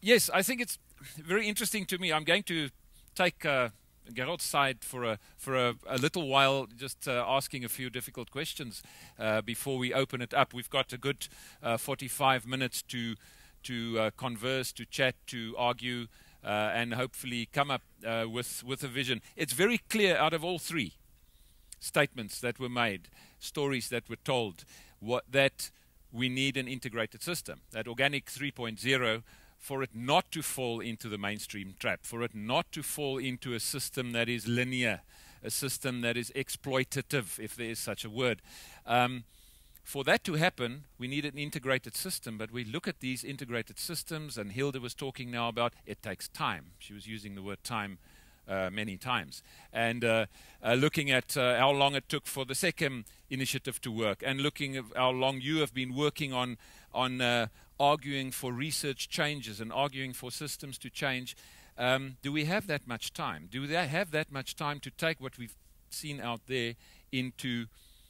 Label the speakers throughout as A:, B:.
A: Yes, I think it's very interesting to me. I'm going to take Gerald's side for a little while, just asking a few difficult questions before we open it up. We've got a good 45 minutes to converse, to chat, to argue, and hopefully come up with a vision. It's very clear out of all three statements that were made, stories that were told, that we need an integrated system, that Organic 3.0, for it not to fall into the mainstream trap, for it not to fall into a system that is linear, a system that is exploitative, if there is such a word. For that to happen, we need an integrated system, but we look at these integrated systems, and Hilda was talking now about it takes time. She was using the word time many times. And looking at how long it took for the second initiative to work, and looking at how long you have been working on arguing for research changes and arguing for systems to change. Do we have that much time? Do they have that much time to take what we've seen out there into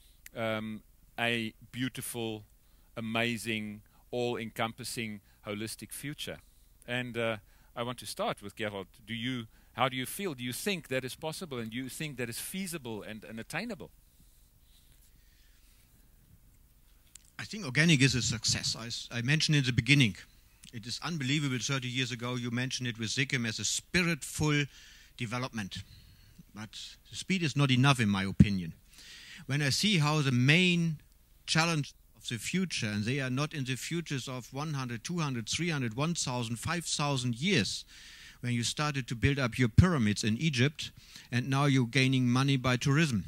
A: a beautiful, amazing, all-encompassing, holistic future? And I want to start with Gerald. How do you feel? Do you think that is possible, and do you think that is feasible and attainable?
B: I think organic is a success. I mentioned in the beginning, it is unbelievable. 30 years ago, you mentioned it with Sikkim as a spiritful development. But the speed is not enough, in my opinion. When I see how the main challenge of the future, and they are not in the futures of 100, 200, 300, 1,000, 5,000 years, when you started to build up your pyramids in Egypt, and now you're gaining money by tourism.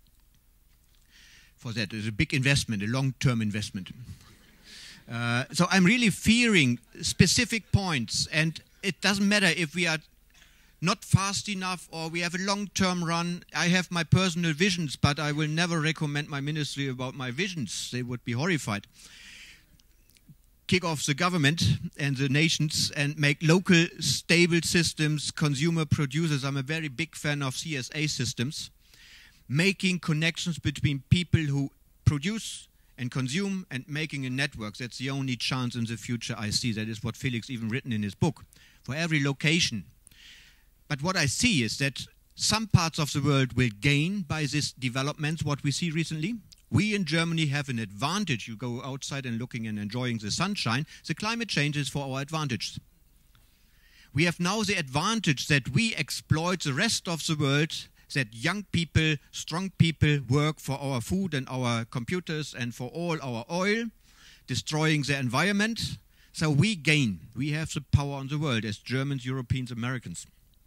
B: For that, it's a big investment, a long-term investment. So I'm really fearing specific points, and it doesn't matter if we are not fast enough or we have a long-term run. I have my personal visions, but I will never recommend my ministry about my visions. They would be horrified. Kick off the government and the nations and make local stable systems, consumer producers. I'm a very big fan of CSA systems. Making connections between people who produce and consume and making a network. That's the only chance in the future I see. That is what Felix even written in his book. For every location. But what I see is that some parts of the world will gain by this development, what we see recently. We in Germany have an advantage. You go outside and looking and enjoying the sunshine. The climate change is for our advantage. We have now the advantage that we exploit the rest of the world, that young people, strong people work for our food and our computers and for all our oil, destroying the environment. So we gain. We have the power on the world as Germans, Europeans, Americans.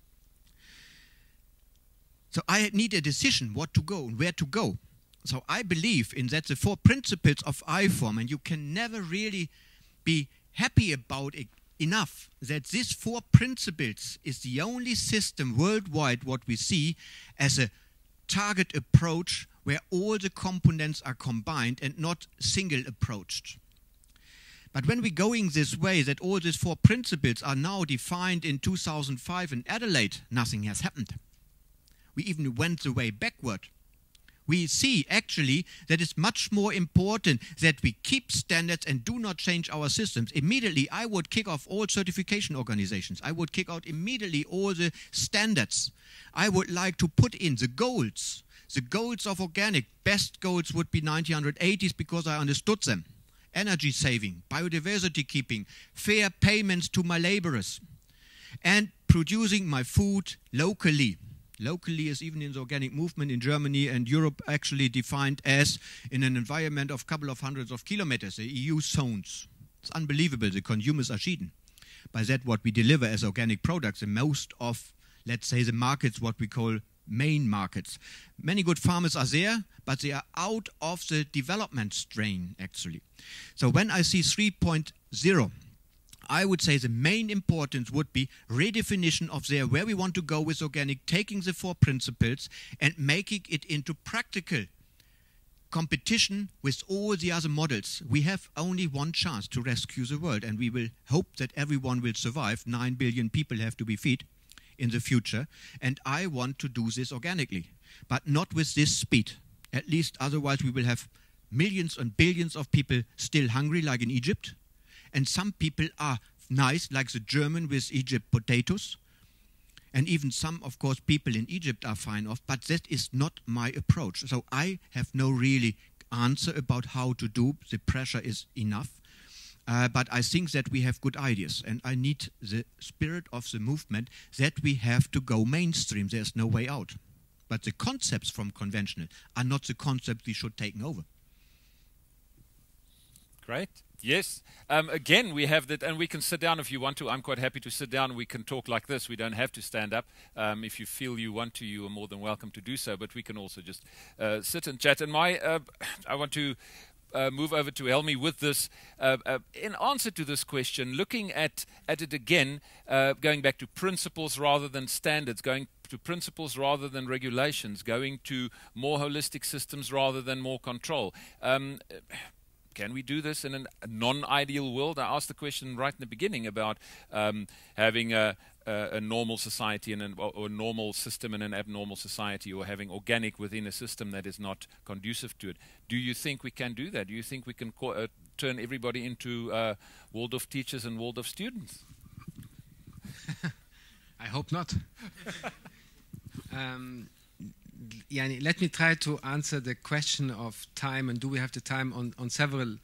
B: So I need a decision what to go and where to go. So I believe in that the 4 principles of IFORM, and you can never really be happy about it enough, that these 4 principles is the only system worldwide what we see as a target approach where all the components are combined and not single approached. But when we're going this way, that all these 4 principles are now defined in 2005 in Adelaide, nothing has happened. We even went the way backward. We see actually that it's much more important that we keep standards and do not change our systems. Immediately, I would kick off all certification organizations. I would kick out immediately all the standards. I would like to put in the goals. The goals of organic, best goals would be 1980s because I understood them. Energy saving, biodiversity keeping, fair payments to my laborers, and producing my food locally. Locally is even in the organic movement in Germany and Europe actually defined as in an environment of a couple of hundreds of kilometers, the EU zones. It's unbelievable, the consumers are cheating. By that what we deliver as organic products in most of, let's say, the markets, what we call main markets. Many good farmers are there, but they are out of the development strain actually. So when I see 3.0, I would say the main importance would be redefinition of where we want to go with organic, taking the 4 principles and making it into practical competition with all the other models. We have only one chance to rescue the world, and we will hope that everyone will survive. 9 billion people have to be fed in the future, and I want to do this organically, but not with this speed. At least otherwise we will have millions and billions of people still hungry like in Egypt. And some people are nice, like the German with Egypt potatoes. And even some, of course, people in Egypt are fine off, but that is not my approach. So I have no really answer about how to do. The pressure is enough. But I think that we have good ideas. And I need the spirit of the movement that we have to go mainstream. There's no way out. But the concepts from conventional are not the concepts we should take over.
A: Great. Yes. Again, we have that, and we can sit down if you want to. I'm quite happy to sit down. We can talk like this. We don't have to stand up. If you feel you want to, you are more than welcome to do so. But we can also just sit and chat. And I want to move over to Helmi with this. In answer to this question, looking at it again, going back to principles rather than standards, going to principles rather than regulations, going to more holistic systems rather than more control. Can we do this in a non-ideal world? I asked the question right in the beginning about having a normal society and or a normal system in an abnormal society, or having organic within a system that is not conducive to it. Do you think we can do that? Do you think we can turn everybody into Waldorf teachers and Waldorf students?
C: I hope not. Let me try to answer the question of time, and do we have the time on several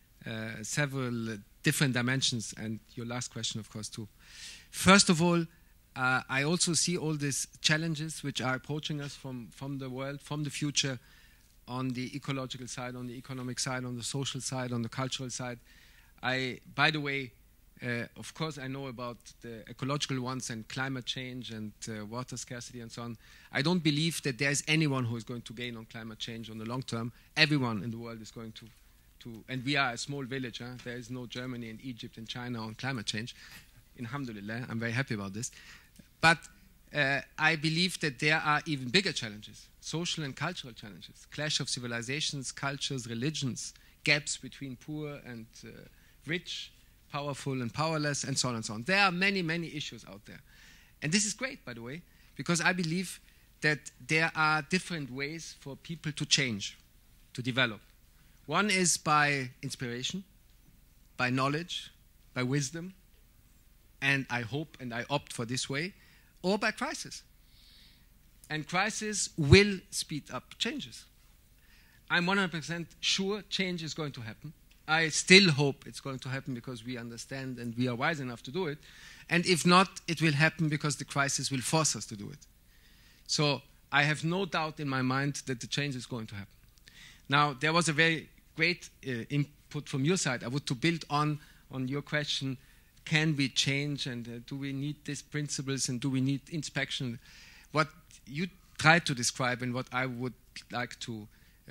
C: different dimensions, and your last question, of course, too. First of all, I also see all these challenges which are approaching us from the world, from the future, on the ecological side, on the economic side, on the social side, on the cultural side. By the way, of course, I know about the ecological ones and climate change and water scarcity and so on. I don't believe that there is anyone who is going to gain on climate change on the long term. Everyone in the world is going to and we are a small village. There is no Germany and Egypt and China on climate change. Alhamdulillah, I'm very happy about this. But I believe that there are even bigger challenges, social and cultural challenges, clash of civilizations, cultures, religions, gaps between poor and rich, powerful and powerless, and so on and so on. There are many, many issues out there. And this is great, by the way, because I believe that there are different ways for people to change, to develop. One is by inspiration, by knowledge, by wisdom, and I hope and I opt for this way, or by crisis. And crisis will speed up changes. I'm 100% sure change is going to happen. I still hope it's going to happen because we understand and we are wise enough to do it. And if not, it will happen because the crisis will force us to do it. So I have no doubt in my mind that the change is going to happen. Now, there was a very great input from your side. I would to build on your question, can we change and do we need these principles and do we need inspection? What you tried to describe and what I would like to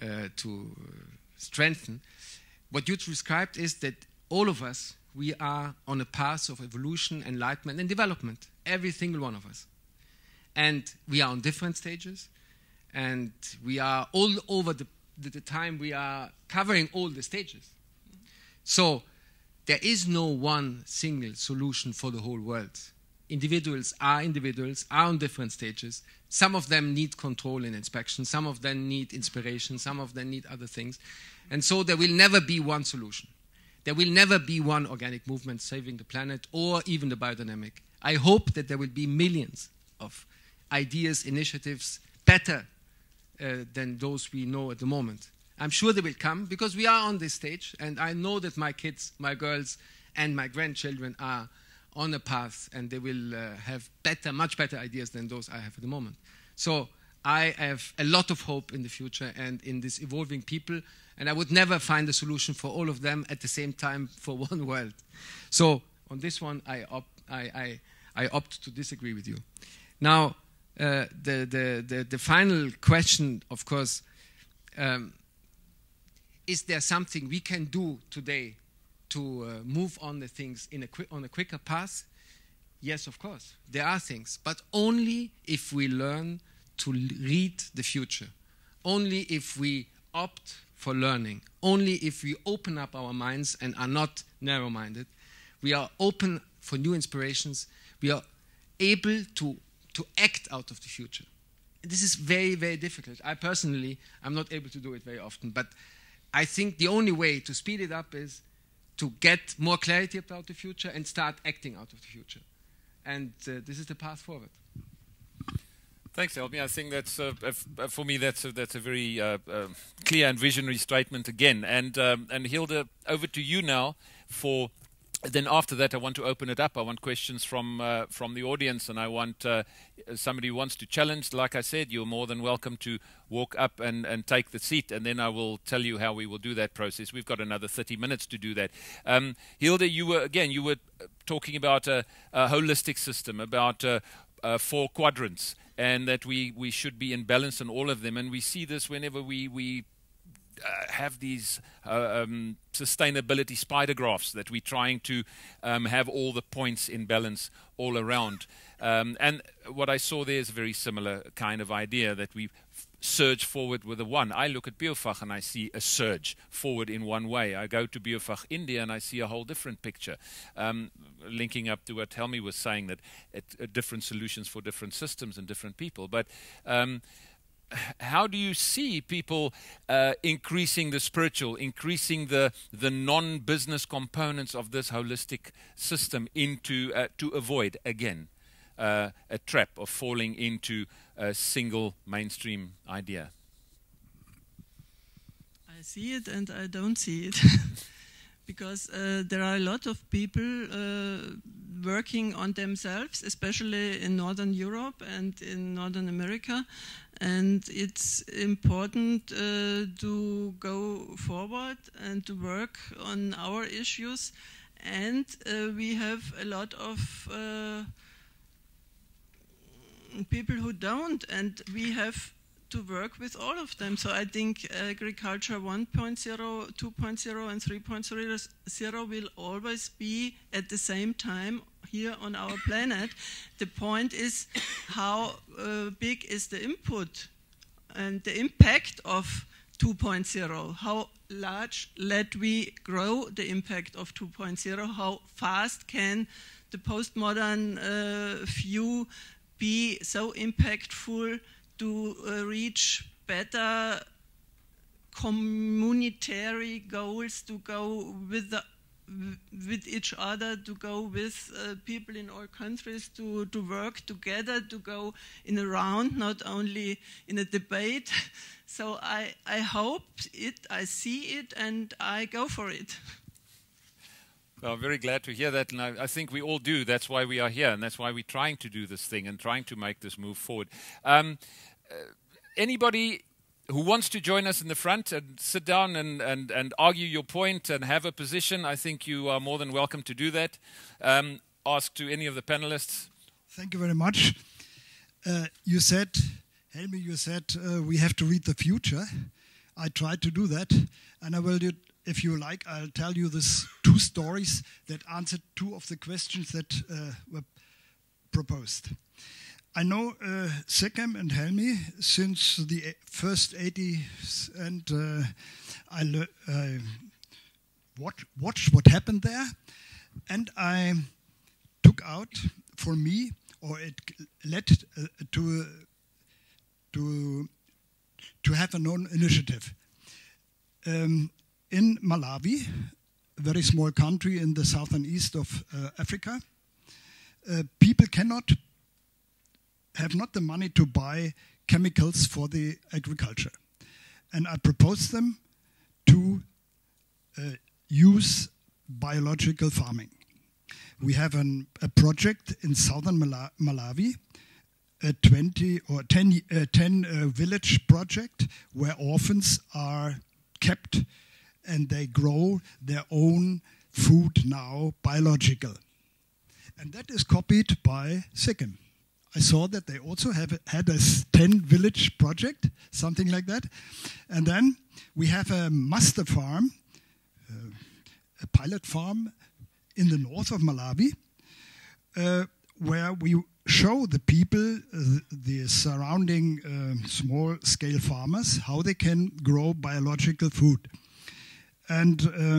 C: strengthen, what you described is that all of us, we are on a path of evolution, enlightenment, and development. Every single one of us. And we are on different stages. And we are all over the time we are covering all the stages. So there is no one single solution for the whole world. Individuals are on different stages. Some of them need control and inspection. Some of them need inspiration. Some of them need other things. And so there will never be one solution. There will never be one organic movement saving the planet or even the biodynamic. I hope that there will be millions of ideas, initiatives, better than those we know at the moment. I'm sure they will come because we are on this stage, and I know that my kids, my girls, and my grandchildren are on a path, and they will have much better ideas than those I have at the moment. So I have a lot of hope in the future and in this evolving people, and I would never find a solution for all of them at the same time for one world. So on this one, I opt to disagree with you. Now, the final question, of course, is there something we can do today to move on the things on a quicker path? Yes, of course. There are things, but only if we learn to read the future. Only if we opt for learning. Only if we open up our minds and are not narrow-minded. We are open for new inspirations. We are able to act out of the future. This is very, very difficult. I'm not able to do it very often, but I think the only way to speed it up is to get more clarity about the future and start acting out of the future. And this is the path forward.
A: Thanks, Helmi. I think that's for me that's a very clear and visionary statement again. And Hilde, over to you now. Then after that, I want to open it up. I want questions from the audience, and I want somebody who wants to challenge. Like I said, you're more than welcome to walk up and take the seat, and then I will tell you how we will do that process. We've got another 30 minutes to do that. Hilde, you were talking about a holistic system, about 4 quadrants, and that we should be in balance on all of them. And we see this whenever we have these sustainability spider graphs, that we're trying to have all the points in balance all around. And what I saw there is a very similar kind of idea, that we surge forward with a one. I look at Biofach and I see a surge forward in one way. I go to Biofach India and I see a whole different picture. Linking up to what Helmi was saying, that different solutions for different systems and different people. But how do you see people increasing the spiritual, increasing the non-business components of this holistic system into to avoid, again, a trap of falling into a single mainstream idea?
D: I see it and I don't see it. Because there are a lot of people working on themselves, especially in Northern Europe and in Northern America. And it's important to go forward and to work on our issues. And we have a lot of people who don't, and we have to work with all of them. So I think agriculture 1.0, 2.0 and 3.0 will always be at the same time here on our planet. The point is how big is the input and the impact of 2.0. How large let we grow the impact of 2.0? How fast can the postmodern view be so impactful to reach better communitary goals, to go with each other, to go with people in all countries, to work together, to go in a round, not only in a debate. So I hope it, I see it, and I go for it.
A: Well, I'm very glad to hear that, and I think we all do. That's why we are here, and that's why we're trying to do this thing and trying to make this move forward. Anybody who wants to join us in the front and sit down and argue your point and have a position, I think you are more than welcome to do that. Ask to any of the panelists.
E: Thank you very much. You said, Helmi, we have to read the future. I tried to do that, and I will do. If you like, I'll tell you these 2 stories that answered 2 of the questions that were proposed. I know Sekem and Helmi since the first 80s, and I watched what happened there, and I took out for me, or it led to have an own initiative. In Malawi, a very small country in the southern east of Africa, people have not the money to buy chemicals for the agriculture. And I proposed them to use biological farming. We have a project in southern Malawi, a 10 village project where orphans are kept and they grow their own food now, biological. And that is copied by Sikkim. I saw that they also had a 10 village project, something like that. And then we have a master farm, a pilot farm in the north of Malawi, where we show the people, the surrounding small-scale farmers, how they can grow biological food. And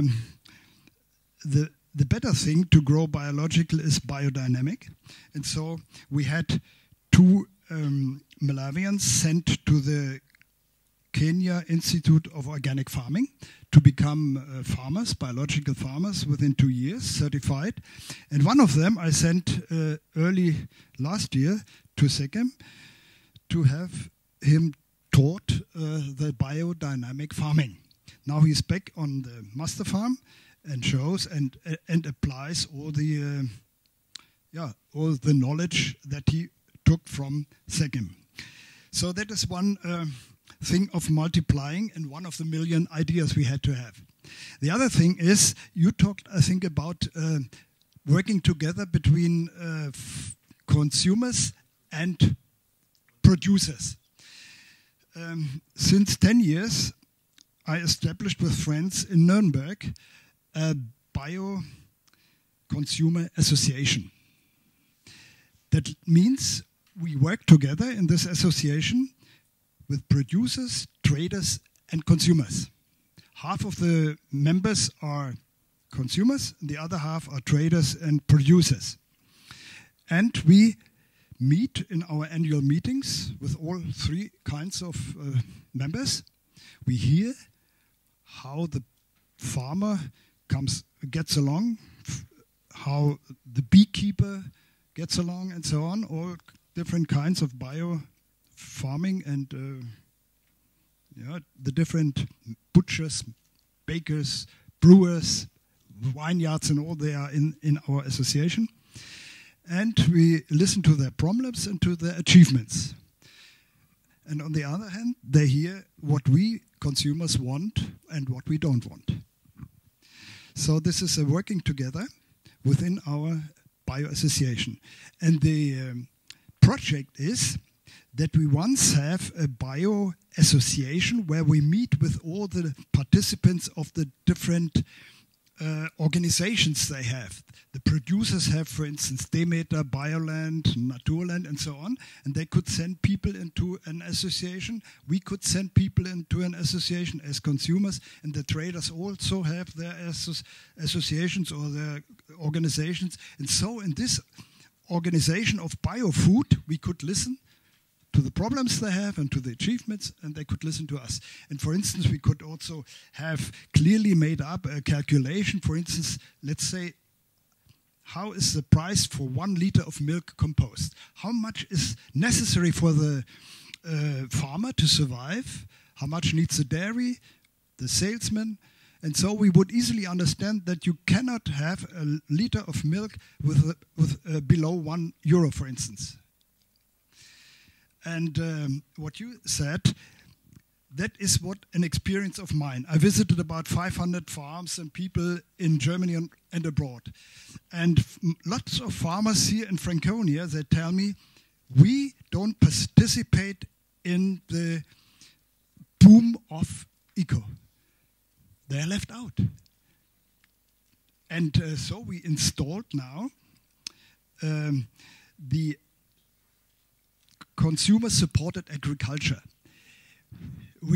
E: the better thing to grow biological is biodynamic. And so we had 2 Malawians sent to the Kenya Institute of Organic Farming to become farmers, biological farmers, within 2 years, certified. And one of them I sent early last year to Sechem to have him taught the biodynamic farming. Now he's back on the master farm and shows and applies all the knowledge that he took from Sechem. So that is one thing of multiplying and one of the million ideas we had to have. The other thing is, you talked, I think, about working together between consumers and producers. Since 10 years, I established with friends in Nuremberg a bio-consumer association. That means we work together in this association with producers, traders, and consumers. Half of the members are consumers, and the other half are traders and producers. And we meet in our annual meetings with all three kinds of members. We hear how the farmer gets along, how the beekeeper gets along, and so on, all different kinds of bio farming and the different butchers, bakers, brewers, vineyards, and all they are in our association. And we listen to their problems and to their achievements. And on the other hand, they hear what we consumers want and what we don't want. So this is a working together within our bio association. And the project is that we once have a bio association where we meet with all the participants of the different organizations they have. The producers have, for instance, Demeter, Bioland, Naturland, and so on, and they could send people into an association. We could send people into an association as consumers, and the traders also have their associations or their organizations. And so in this organization of biofood, we could listen to the problems they have and to the achievements, and they could listen to us. And for instance, we could also have clearly made up a calculation. For instance, let's say, how is the price for 1 liter of milk composed? How much is necessary for the farmer to survive? How much needs the dairy, the salesman? And so we would easily understand that you cannot have a liter of milk with below €1, for instance. And what you said, that is what an experience of mine. I visited about 500 farms and people in Germany and abroad. And lots of farmers here in Franconia, they tell me, we don't participate in the boom of eco. They are left out. And so we installed now the consumer-supported agriculture. We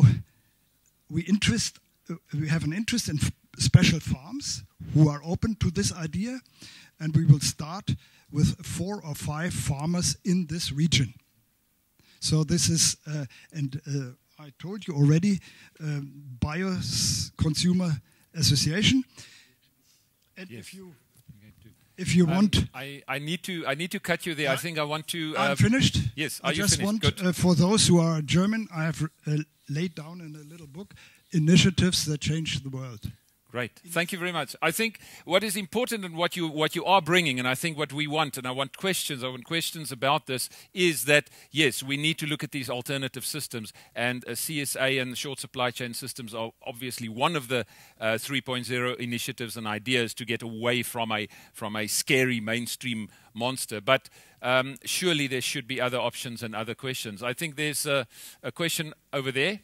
E: have an interest in special farms who are open to this idea, and we will start with 4 or 5 farmers in this region. So this is, I told you already, Bio Consumer Association. And
A: yes.
E: If you want,
A: I need to cut you there. I think I want to.
E: I'm finished.
A: Yes,
E: I just want for those who are German, I have laid down in a little book initiatives that change the world.
A: Great, thank you very much. I think what is important and what you are bringing, and I think what we want, and I want questions about this, is that yes, we need to look at these alternative systems, and CSA and short supply chain systems are obviously one of the 3.0 initiatives and ideas to get away from a scary mainstream monster. But surely there should be other options and other questions. I think there's a question over there.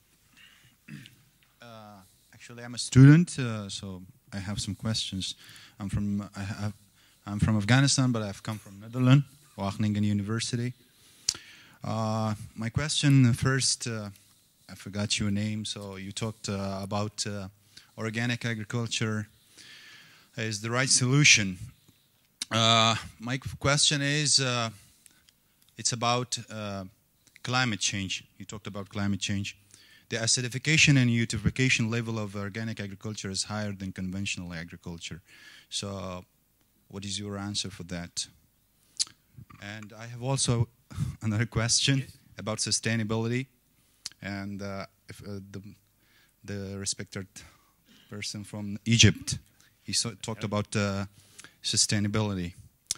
F: Actually, I'm a student, so I have some questions. I'm from Afghanistan, but I've come from Netherlands, Wageningen University. My question first, I forgot your name, so you talked about organic agriculture is the right solution. My question is, it's about climate change. You talked about climate change. The acidification and eutrophication level of organic agriculture is higher than conventional agriculture. So what is your answer for that? And I have also another question about sustainability. And if, the respected person from Egypt, he talked about sustainability.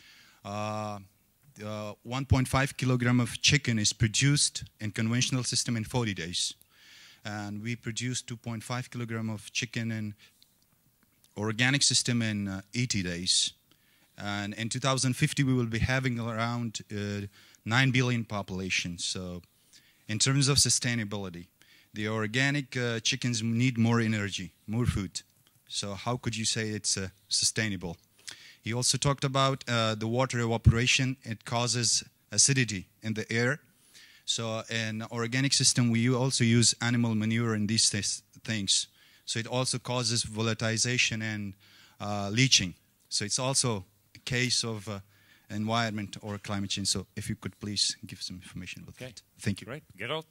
F: 1.5 kilogram of chicken is produced in conventional system in 40 days. And we produce 2.5 kilogram of chicken in organic system in 80 days. And in 2050, we will be having around 9 billion population. So in terms of sustainability, the organic chickens need more energy, more food. So how could you say it's sustainable? He also talked about the water evaporation. It causes acidity in the air. So in organic system, we also use animal manure in these things. So it also causes volatilization and leaching. So it's also a case of environment or climate change. So if you could please give some information about that. Thank you.
A: Great. Gerald?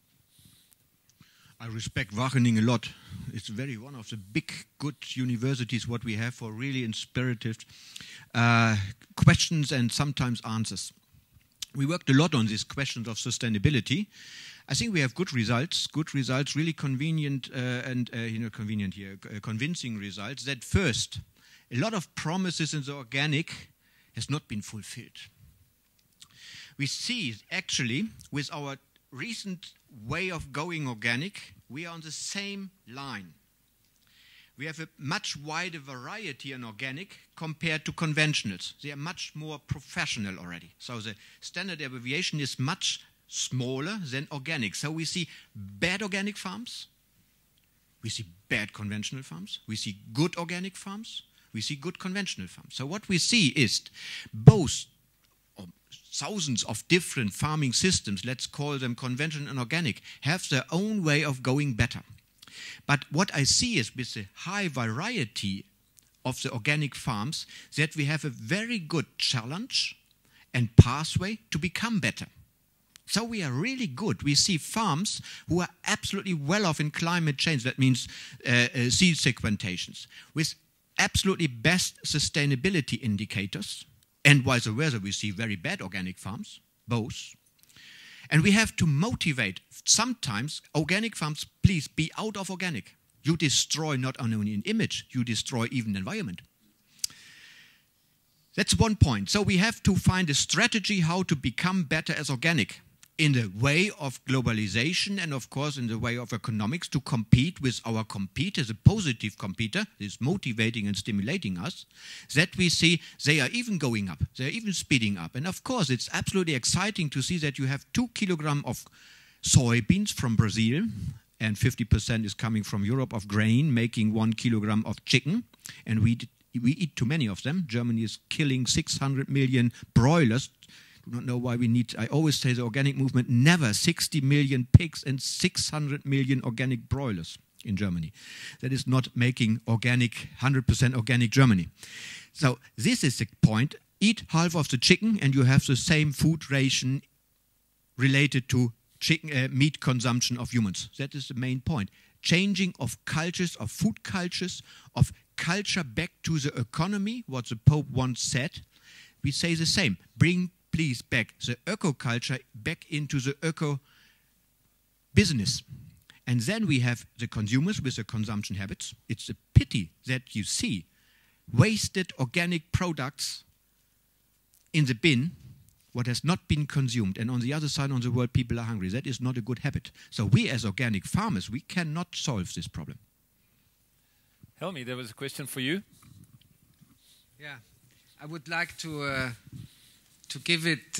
B: I respect Wageningen a lot. It's one of the big, good universities what we have for really inspirative questions and sometimes answers. We worked a lot on these questions of sustainability. I think we have good results, really convenient convincing results. That first, a lot of promises in the organic has not been fulfilled. We see actually with our recent way of going organic, we are on the same line. We have a much wider variety in organic compared to conventionals. They are much more professional already. So the standard deviation is much smaller than organic. So we see bad organic farms, we see bad conventional farms, we see good organic farms, we see good conventional farms. So what we see is both thousands of different farming systems, let's call them conventional and organic, have their own way of going better. But what I see is with the high variety of the organic farms that we have a very good challenge and pathway to become better. So we are really good. We see farms who are absolutely well off in climate change. That means seed sequentations with absolutely best sustainability indicators. And vice versa, we see very bad organic farms, both. And we have to motivate. Sometimes organic farms, please be out of organic. You destroy not only an image, you destroy even the environment. That's one point. So we have to find a strategy how to become better as organic in the way of globalization and of course in the way of economics to compete with our competitors, a positive competitor is motivating and stimulating us, that we see they are even going up, they are even speeding up. And of course it's absolutely exciting to see that you have 2 kilograms of soybeans from Brazil and 50% is coming from Europe of grain, making 1 kilogram of chicken, and we eat too many of them. Germany is killing 600 million broilers. I do not know why we need, I always say the organic movement, never 60 million pigs and 600 million organic broilers in Germany. That is not making organic, 100% organic Germany. So this is the point. Eat half of the chicken and you have the same food ration related to chicken, meat consumption of humans. That is the main point. Changing of cultures, of food cultures, of culture back to the economy, what the Pope once said. We say the same. Bring please back the eco-culture back into the eco-business. And then we have the consumers with the consumption habits. It's a pity that you see wasted organic products in the bin, what has not been consumed. And on the other side of the world, people are hungry. That is not a good habit. So we as organic farmers, we cannot solve this problem.
A: Helmi, there was a question for you.
C: Yeah, I would like to give it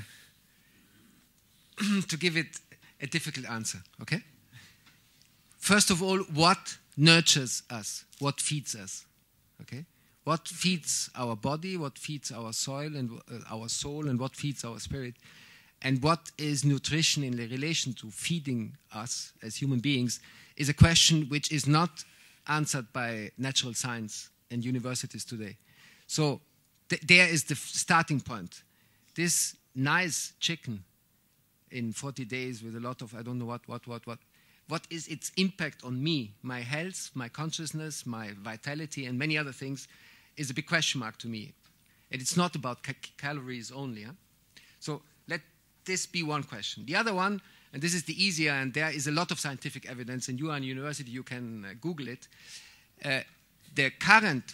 C: a difficult answer. Okay. First of all, what nurtures us? What feeds us? Okay. What feeds our body? What feeds our soil and our soul? And what feeds our spirit? And what is nutrition in relation to feeding us as human beings? Is a question which is not answered by natural science and universities today. So there is the starting point. This nice chicken in 40 days with a lot of I don't know what is its impact on me, my health, my consciousness, my vitality, and many other things, is a big question mark to me. And it's not about calories only. Huh? So let this be one question. The other one, and this is the easier, and there is a lot of scientific evidence, and you are in university, you can Google it. The current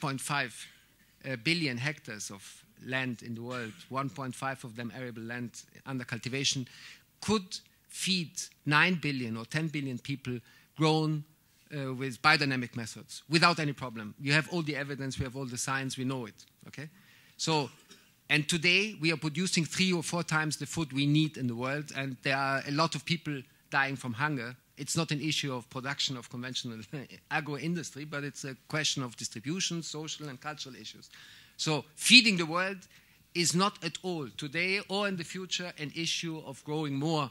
C: 5.5 billion hectares of land in the world, 1.5 of them arable land under cultivation, could feed 9 billion or 10 billion people grown with biodynamic methods without any problem. You have all the evidence, we have all the science, we know it. Okay? So, and today we are producing 3 or 4 times the food we need in the world, and there are a lot of people dying from hunger. It's not an issue of production of conventional agro-industry, but it's a question of distribution, social and cultural issues. So feeding the world is not at all today or in the future an issue of growing more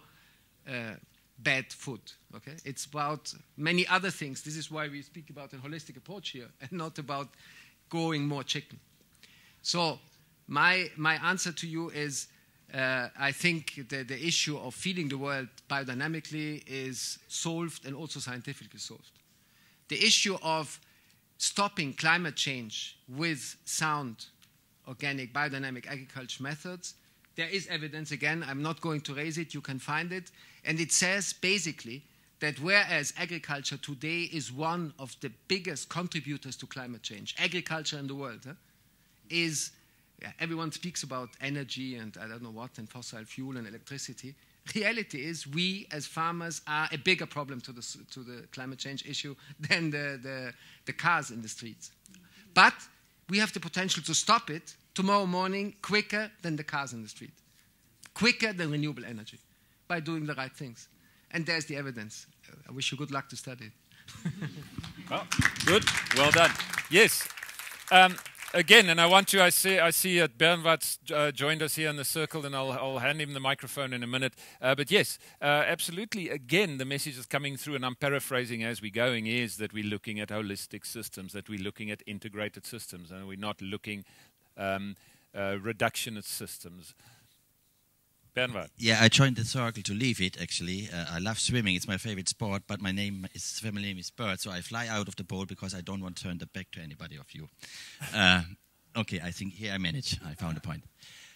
C: bad food. Okay? It's about many other things. This is why we speak about a holistic approach here and not about growing more chicken. So my answer to you is I think the issue of feeding the world biodynamically is solved and also scientifically solved. The issue of stopping climate change with sound, organic, biodynamic agriculture methods, there is evidence, again, I'm not going to raise it, you can find it, and it says basically that whereas agriculture today is one of the biggest contributors to climate change, agriculture in the world is, everyone speaks about energy and I don't know what, and fossil fuel and electricity. Reality is we as farmers are a bigger problem to the climate change issue than the cars in the streets. But we have the potential to stop it tomorrow morning quicker than the cars in the street, quicker than renewable energy, by doing the right things. And there's the evidence. I wish you good luck to study it.
A: Well, good. Well done. Yes. Again, and I see that Bernward's joined us here in the circle, and I'll hand him the microphone in a minute. But yes, absolutely. Again, the message is coming through, and I'm paraphrasing as we're going, is that we're looking at holistic systems, that we're looking at integrated systems, and we're not looking reductionist systems. Bernward.
G: Yeah, I joined the circle to leave it, actually. I love swimming. It's my favorite sport, but my family name is Bert, so I fly out of the boat because I don't want to turn the back to anybody of you. Okay, I think here I manage. I found a point.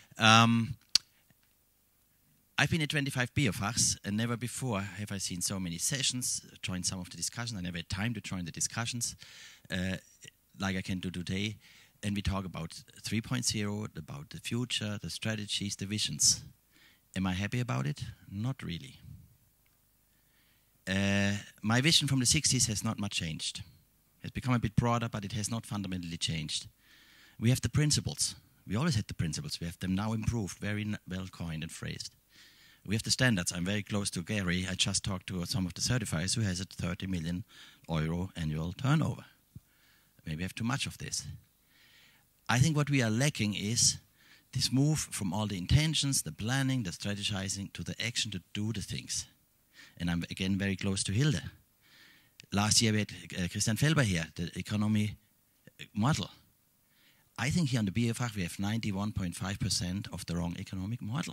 G: I've been at 25 BioFachs, and never before have I seen so many sessions, joined some of the discussions. I never had time to join the discussions like I can do today. And we talk about 3.0, about the future, the strategies, the visions. Am I happy about it? Not really. My vision from the 60s has not much changed. It's become a bit broader, but it has not fundamentally changed. We have the principles. We always had the principles. We have them now improved, very well coined and phrased. We have the standards. I'm very close to Gary. I just talked to some of the certifiers who has a 30 million euro annual turnover. Maybe we have too much of this. I think what we are lacking is this move from all the intentions, the planning, the strategizing, to the action to do the things. And I'm again very close to Hilde. Last year we had Christian Felber here, the economy model. I think here on the BFH we have 91.5% of the wrong economic model.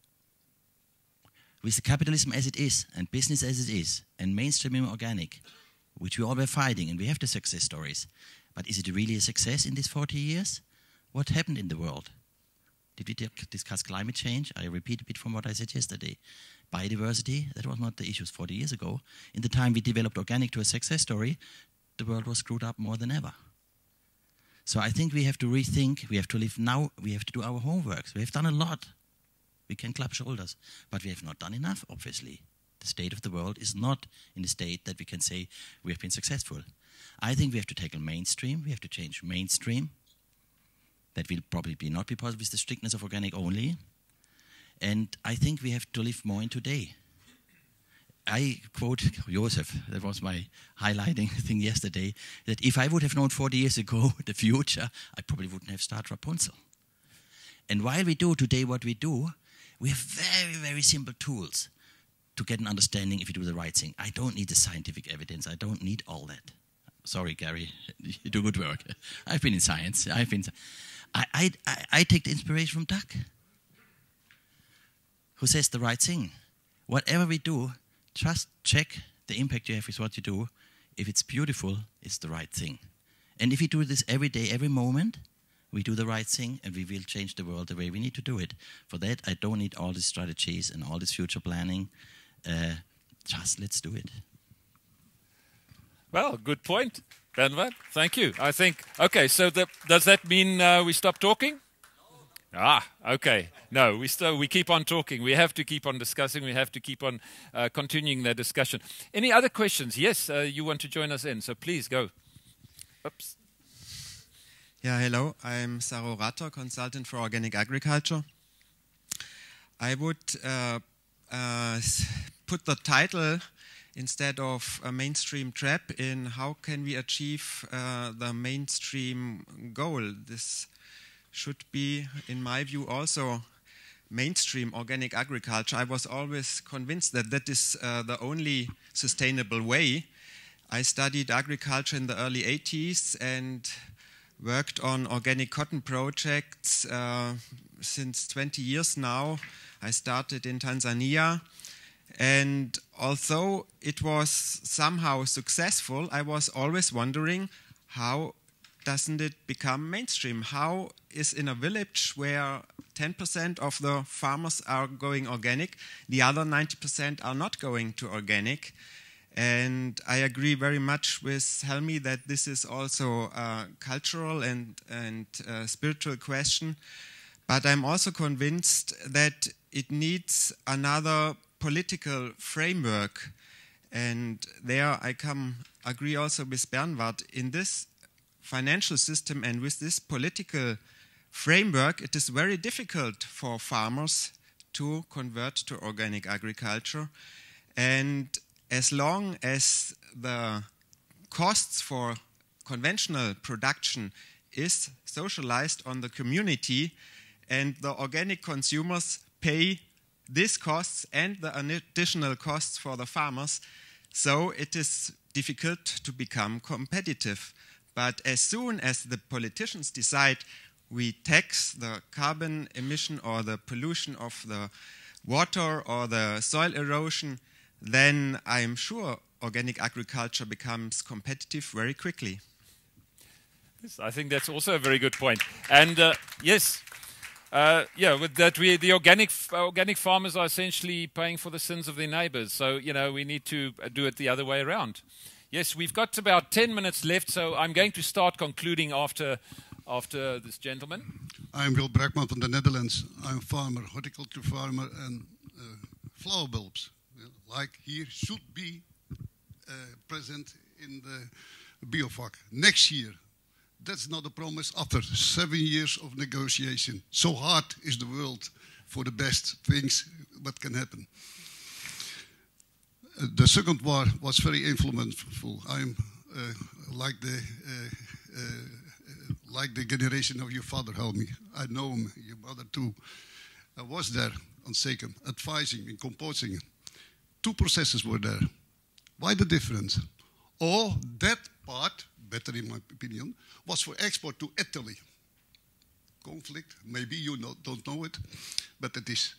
G: With capitalism as it is, and business as it is, and mainstreaming organic, which we all were fighting, and we have the success stories. But is it really a success in these 40 years? What happened in the world? Did we discuss climate change? I repeat a bit from what I said yesterday. Biodiversity, that was not the issues 40 years ago. In the time we developed organic to a success story, the world was screwed up more than ever. So I think we have to rethink, we have to live now, we have to do our homework. We have done a lot. We can clap shoulders, but we have not done enough, obviously. The state of the world is not in a state that we can say we have been successful. I think we have to tackle mainstream, we have to change mainstream. That will probably not be possible with the strictness of organic only. And I think we have to live more in today. I quote Joseph, that was my highlighting thing yesterday, that if I would have known 40 years ago the future, I probably wouldn't have started Rapunzel. And while we do today what we do, we have very, very simple tools to get an understanding if you do the right thing. I don't need the scientific evidence. I don't need all that. Sorry, Gary, you do good work. I've been in science. I take the inspiration from Doug, who says the right thing. Whatever we do, just check the impact you have with what you do. If it's beautiful, it's the right thing. And if we do this every day, every moment, we do the right thing and we will change the world the way we need to do it. For that, I don't need all these strategies and all this future planning. Just let's do it.
A: Well, good point, Bernhard. Thank you. I think, okay, so does that mean we stop talking? Okay. No, we keep on talking. We have to keep on discussing. We have to keep on continuing the discussion. Any other questions? Yes, you want to join us in, so please go. Oops.
H: Yeah, hello. I'm Saro Ratter, consultant for organic agriculture. I would put the title instead of a mainstream trap in how can we achieve the mainstream goal. This should be, in my view, also mainstream organic agriculture. I was always convinced that that is the only sustainable way. I studied agriculture in the early 80s and worked on organic cotton projects since 20 years now. I started in Tanzania, and although it was somehow successful, I was always wondering, how doesn't it become mainstream? How is in a village where 10% of the farmers are going organic, the other 90% are not going to organic? And I agree very much with Helmi that this is also a cultural and spiritual question. But I'm also convinced that it needs another political framework. And there I agree also with Bernhard. In this financial system and with this political framework, it is very difficult for farmers to convert to organic agriculture. And as long as the costs for conventional production is socialized on the community and the organic consumers pay these costs and the additional costs for the farmers, so it is difficult to become competitive. But as soon as the politicians decide we tax the carbon emission or the pollution of the water or the soil erosion, then I'm sure organic agriculture becomes competitive very quickly.
A: Yes, I think that's also a very good point. And yes, with that, the organic farmers are essentially paying for the sins of their neighbors. So, we need to do it the other way around. Yes, we've got about 10 minutes left, so I'm going to start concluding after this gentleman.
I: I'm Wil Brakman from the Netherlands. I'm a farmer, horticulture farmer, and flower bulbs, like here, should be present in the BioVac next year. That's not a promise after 7 years of negotiation. So hard is the world for the best things what can happen. The second war was very influential. I'm like the generation of your father, Helmi. I know him, your mother too. I was there on second, advising and composing. 2 processes were there. Why the difference? Or that part, better in my opinion, was for export to Italy. Conflict, maybe you don't know it, but it is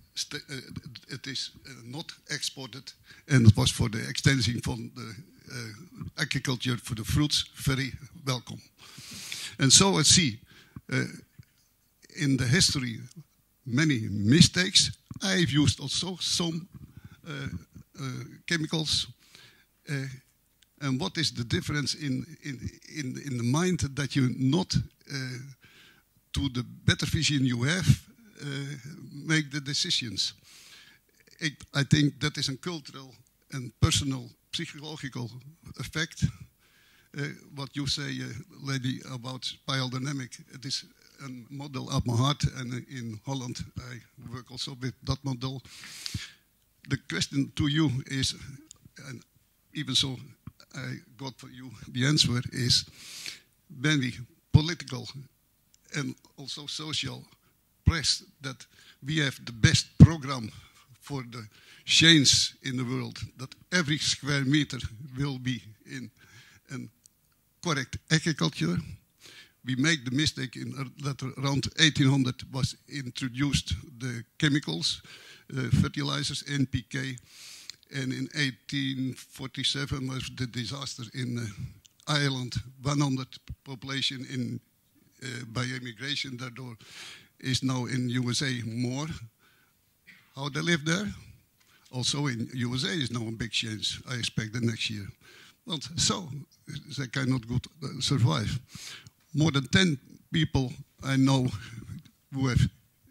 I: not exported, and it was for the extension from the agriculture for the fruits, very welcome. And so I see in the history many mistakes. I've used also some chemicals. And what is the difference in the mind that you not, to the better vision you have, make the decisions? I think that is a cultural and personal, psychological effect. What you say, lady, about biodynamic, it is a model at my heart, and in Holland I work also with that model. The question to you is, and even so I got for you the answer, is when we political and also social press that we have the best program for the change in the world, that every square meter will be in correct agriculture, we make the mistake that around 1800 was introduced the chemicals, fertilizers, NPK, and in 1847 was the disaster in Ireland, 100 population in by immigration, therefore is now in USA more. How they live there? Also in USA is now a big change, I expect the next year. Well, so they cannot survive. More than 10 people I know who have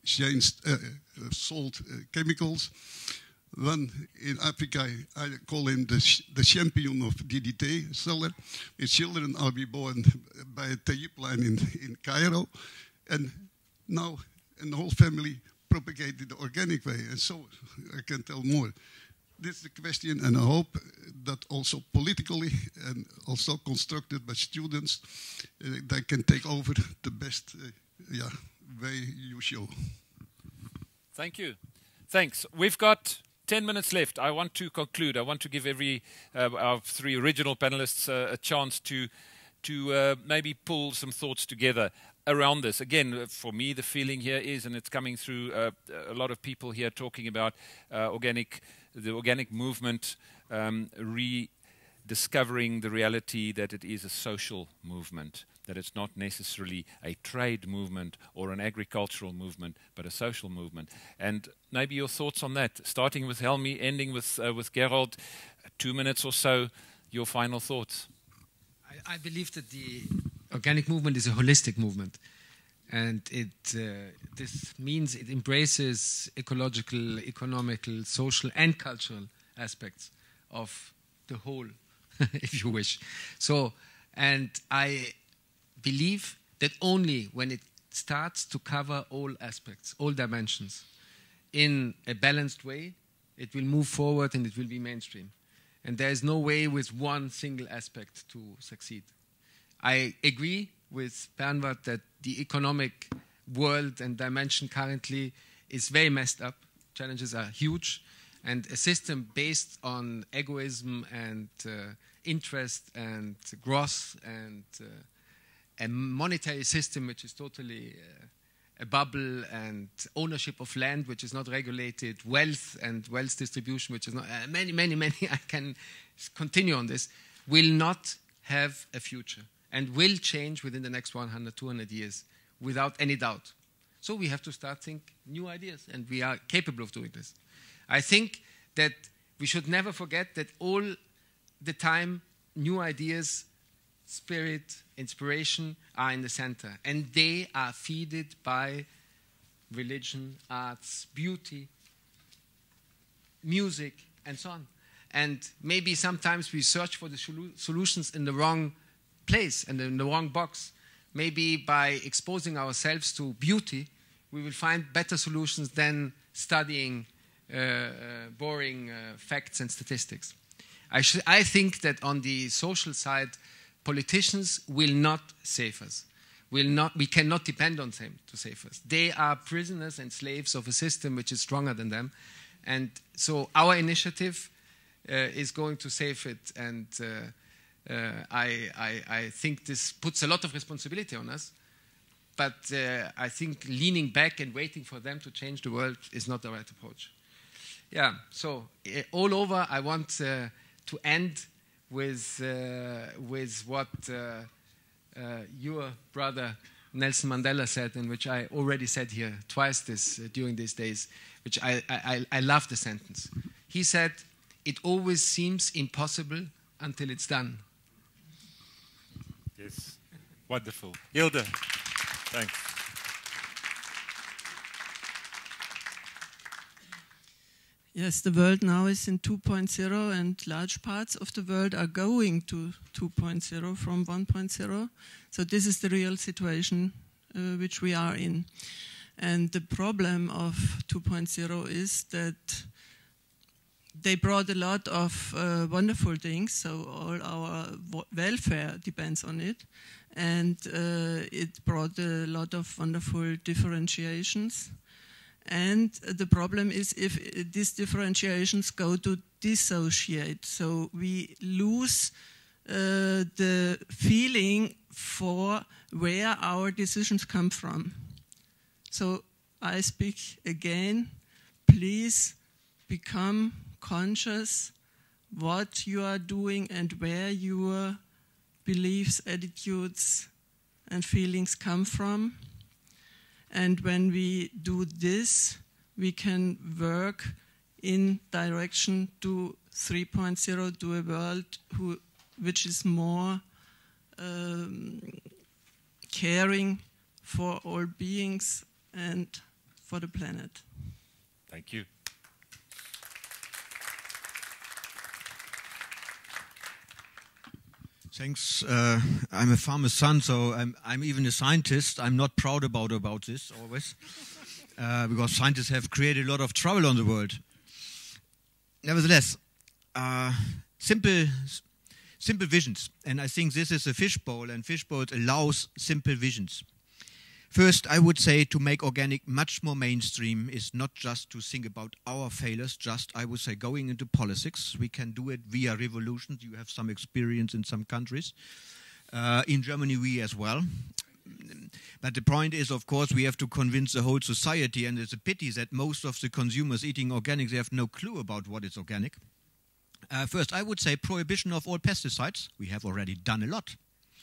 I: sold chemicals. One in Africa, I call him the champion of DDT seller. His children are be born by a Tayyip line in Cairo. And now and the whole family propagated the organic way. And so I can tell more. This is the question, and I hope that also politically and also constructed by students, they can take over the best way you show.
A: Thank you. Thanks. We've got 10 minutes left. I want to conclude. I want to give every our three original panelists a chance to maybe pull some thoughts together around this. Again, for me, the feeling here is, and it's coming through a lot of people here talking about the organic movement, rediscovering the reality that it is a social movement, that it's not necessarily a trade movement or an agricultural movement, but a social movement. And maybe your thoughts on that, starting with Helmi, ending with Gerold, 2 minutes or so, your final thoughts.
C: I believe that the organic movement is a holistic movement, and this means it embraces ecological, economical, social, and cultural aspects of the whole, if you wish. So, and I believe that only when it starts to cover all aspects, all dimensions, in a balanced way, it will move forward and it will be mainstream. And there is no way with one single aspect to succeed. I agree with Bernward that the economic world and dimension currently is very messed up. Challenges are huge. And a system based on egoism and interest and growth and a monetary system which is totally a bubble, and ownership of land which is not regulated, wealth and wealth distribution which is not, many, I can continue on this, will not have a future and will change within the next 100, 200 years without any doubt. So we have to start think new ideas, and we are capable of doing this. I think that we should never forget that all the time new ideas, spirit, inspiration are in the center, and they are fed by religion, arts, beauty, music, and so on. And maybe sometimes we search for the solutions in the wrong place and in the wrong box. Maybe by exposing ourselves to beauty, we will find better solutions than studying boring facts and statistics. I think that on the social side, politicians will not save us. We cannot depend on them to save us. They are prisoners and slaves of a system which is stronger than them. And so our initiative is going to save it. And I think this puts a lot of responsibility on us. But I think leaning back and waiting for them to change the world is not the right approach. Yeah, so all over, I want to end with what your brother Nelson Mandela said, and which I already said here twice during these days, which I love the sentence. He said, "It always seems impossible until it's done."
A: Yes, wonderful. Hilde, thanks.
D: Yes, the world now is in 2.0, and large parts of the world are going to 2.0 from 1.0. So this is the real situation which we are in. And the problem of 2.0 is that they brought a lot of wonderful things, so all our welfare depends on it. And it brought a lot of wonderful differentiations. And the problem is if these differentiations go to dissociate, so we lose the feeling for where our decisions come from. So I speak again, please become conscious what you are doing and where your beliefs, attitudes, and feelings come from. And when we do this, we can work in direction to 3.0, to a world which is more caring for all beings and for the planet.
A: Thank you.
B: Thanks. I'm a farmer's son, so I'm even a scientist. I'm not proud about this always, because scientists have created a lot of trouble on the world. Nevertheless, simple visions, and I think this is a fishbowl, and fishbowls allows simple visions. First, I would say to make organic much more mainstream is not just to think about our failures, I would say going into politics. We can do it via revolutions. You have some experience in some countries. In Germany, we as well. But the point is, of course, we have to convince the whole society, and it's a pity that most of the consumers eating organic, they have no clue about what is organic. First, I would say prohibition of all pesticides. We have already done a lot.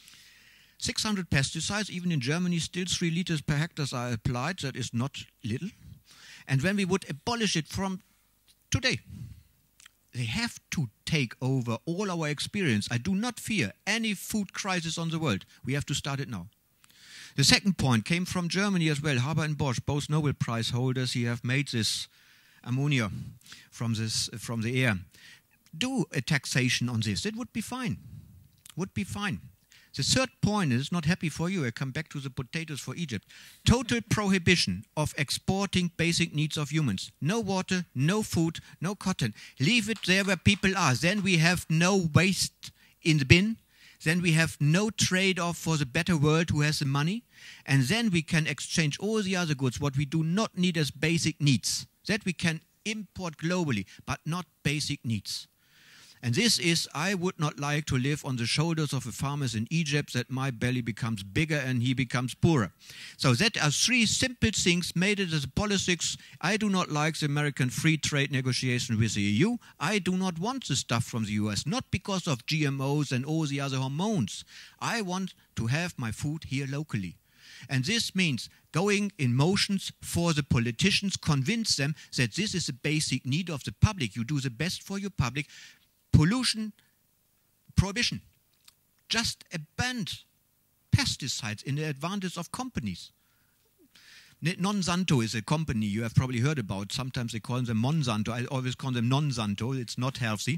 B: 600 pesticides, even in Germany, still 3 liters per hectare are applied. That is not little. And when we would abolish it from today, they have to take over all our experience. I do not fear any food crisis on the world. We have to start it now. The second point came from Germany as well. Haber and Bosch, both Nobel Prize holders, he have made this ammonia from the air. Do a taxation on this. It would be fine. Would be fine. The third point is not happy for you. I come back to the potatoes for Egypt. Total prohibition of exporting basic needs of humans. No water, no food, no cotton. Leave it there where people are. Then we have no waste in the bin. Then we have no trade-off for the better world who has the money. And then we can exchange all the other goods, what we do not need as basic needs. That we can import globally, but not basic needs. And this is, I would not like to live on the shoulders of the farmers in Egypt, that my belly becomes bigger and he becomes poorer. So that are 3 simple things made it as politics. I do not like the American free trade negotiation with the EU. I do not want the stuff from the US, not because of GMOs and all the other hormones. I want to have my food here locally. And this means going in motions for the politicians, convince them that this is a basic need of the public. You do the best for your public. Pollution, prohibition. Just abandon pesticides in the advantage of companies. Monsanto is a company you have probably heard about. Sometimes they call them Monsanto. I always call them Nonsanto. It's not healthy.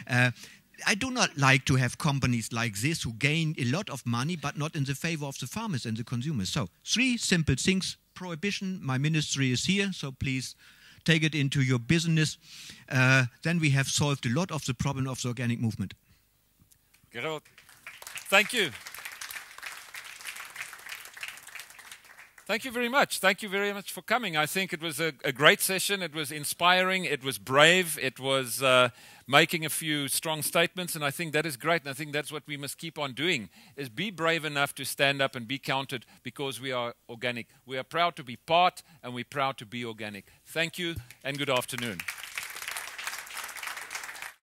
B: I do not like to have companies like this who gain a lot of money but not in the favor of the farmers and the consumers. So 3 simple things. Prohibition, my ministry is here, so please take it into your business. Then we have solved a lot of the problem of the organic movement.
A: Gerald, thank you. Thank you very much. Thank you very much for coming. I think it was a great session. It was inspiring. It was brave. It was making a few strong statements, and I think that is great. And I think that's what we must keep on doing, is be brave enough to stand up and be counted, because we are organic. We are proud to be part, and we're proud to be organic. Thank you, and good afternoon.